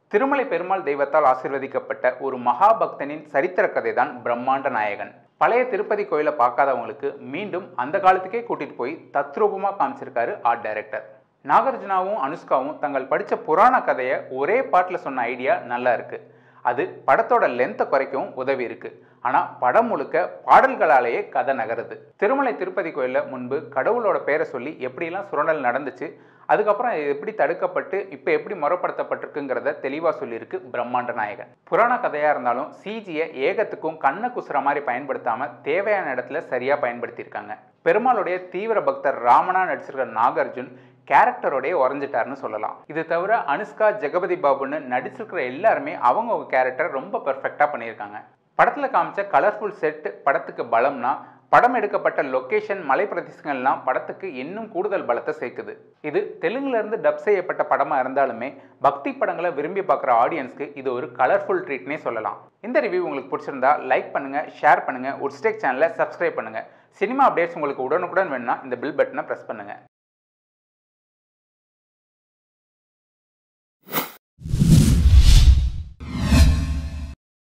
திருமலை பெருமாள் தெய்வத்தால் ஆசீர்வதிக்கப்பட்ட ஒரு மகாபக்தனின் சரித்திர கதை தான் பிரம்மாண்ட நாயகன். பழைய திருப்பதி கோயிலை பார்க்காதவங்களுக்கு மீண்டும் அந்த காலத்துக்கே கூட்டிட்டு போய் தத்ரூபமாக காமிச்சிருக்காரு ஆர்ட் டைரக்டர். நாகார்ஜுனாவும் அனுஷ்காவும் தங்கள் படித்த புராண கதையை ஒரே பாட்டில் சொன்ன ஐடியா நல்லா இருக்கு. அது படத்தோட லென்த்தை குறைக்கவும் உதவி இருக்கு. ஆனால் படம் முழுக்க பாடல்களாலேயே கதை நகருது. திருமலை திருப்பதி கோயிலில் முன்பு கடவுளோட பேரை சொல்லி எப்படிலாம் சுரண்டல் நடந்துச்சு, அதுக்கப்புறம் எப்படி தடுக்கப்பட்டு இப்போ எப்படி முறைப்படுத்தப்பட்டிருக்குங்கிறத தெளிவாக சொல்லியிருக்கு பிரம்மாண்ட நாயகன். புராண கதையாக இருந்தாலும் சிஜியை ஏகத்துக்கும் கண்ணை குசுற மாதிரி பயன்படுத்தாமல் தேவையான இடத்துல சரியாக பயன்படுத்தியிருக்காங்க. பெருமாளுடைய தீவிர பக்தர் ராமனா நடிச்சிருக்கிற நாகார்ஜுன் கேரக்டரோடய உறைஞ்சிட்டாருன்னு சொல்லலாம். இது தவிர அனுஷ்கா, ஜெகபதி பாபுன்னு நடிச்சிருக்கிற எல்லாருமே அவங்க கேரக்டர் ரொம்ப பெர்ஃபெக்டாக பண்ணியிருக்காங்க. படத்தில் காமிச்ச கலர்ஃபுல் செட் படத்துக்கு பலம்னா, படம் எடுக்கப்பட்ட லொக்கேஷன், மலை பிரதேசங்கள்லாம் படத்துக்கு இன்னும் கூடுதல் பலத்தை சேர்க்குது. இது தெலுங்குலேருந்து டப் செய்யப்பட்ட படமாக இருந்தாலுமே பக்தி படங்களை விரும்பி பார்க்குற ஆடியன்ஸ்க்கு இது ஒரு கலர்ஃபுல் ட்ரீட்னே சொல்லலாம். இந்த ரிவ்யூ உங்களுக்கு பிடிச்சிருந்தா லைக் பண்ணுங்கள், ஷேர் பண்ணுங்கள், வுட்ஸ்டெக் சேனலை சப்ஸ்கிரைப் பண்ணுங்கள். சினிமா அப்டேட்ஸ் உங்களுக்கு உடனுக்குடன் வேணும்னா இந்த பில் பட்டனை ப்ரெஸ் பண்ணுங்கள்.